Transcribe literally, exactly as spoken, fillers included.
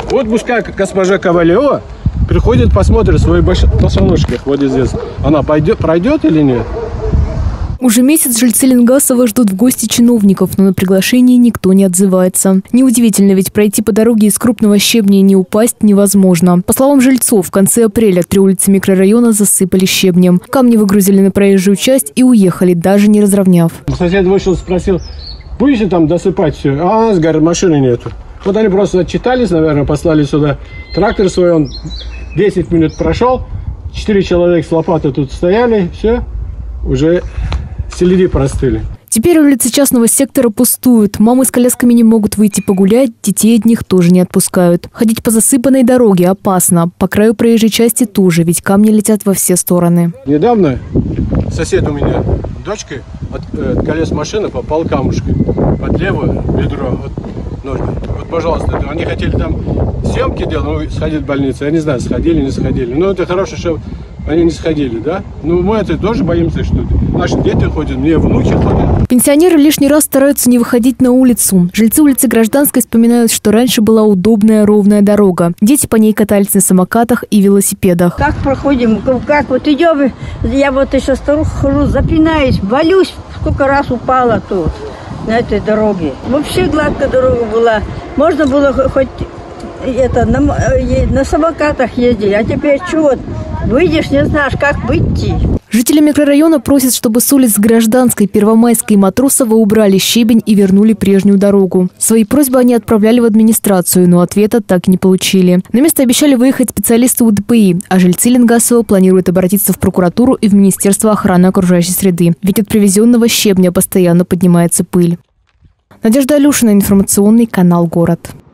Вот пускай госпожа Ковалева приходит, посмотрит свои босоножки. Вот здесь. Она пойдет, пройдет или нет? Уже месяц жильцы Ленгасова ждут в гости чиновников, но на приглашение никто не отзывается. Неудивительно, ведь пройти по дороге из крупного щебня и не упасть невозможно. По словам жильцов, в конце апреля три улицы микрорайона засыпали щебнем. Камни выгрузили на проезжую часть и уехали, даже не разровняв. Сосед вышел, спросил, будете там досыпать все? А у нас, говорит, машины нету. Вот они просто отчитались, наверное, послали сюда трактор свой, он десять минут прошел, четыре человека с лопатой тут стояли, все, уже селяди простыли. Теперь улицы частного сектора пустуют. Мамы с колясками не могут выйти погулять, детей от них тоже не отпускают. Ходить по засыпанной дороге опасно. По краю проезжей части тоже, ведь камни летят во все стороны. Недавно сосед у меня, дочкой, от, от колес машины попал камушкой под левое бедро. Вот, вот, пожалуйста, они хотели там съемки делать, ну, сходить в больницу. Я не знаю, сходили, не сходили. Но это хорошо, что они не сходили, да? Ну, мы это тоже боимся, что наши дети ходят, мне внуки ходят. Пенсионеры лишний раз стараются не выходить на улицу. Жильцы улицы Гражданской вспоминают, что раньше была удобная ровная дорога. Дети по ней катались на самокатах и велосипедах. Как проходим, как вот идем, я вот еще старуха хожу, запинаюсь, валюсь, сколько раз упала тут, на этой дороге. Вообще гладкая дорога была, можно было хоть это, на, на самокатах ездить, а теперь что, выйдешь, не знаешь, как выйти. Жители микрорайона просят, чтобы с улиц Гражданской, Первомайской и Матросова убрали щебень и вернули прежнюю дорогу. Свои просьбы они отправляли в администрацию, но ответа так и не получили. На место обещали выехать специалисты УДПИ, а жильцы Ленгасова планируют обратиться в прокуратуру и в Министерство охраны окружающей среды. Ведь от привезенного щебня постоянно поднимается пыль. Надежда Алюшина, информационный канал «Город».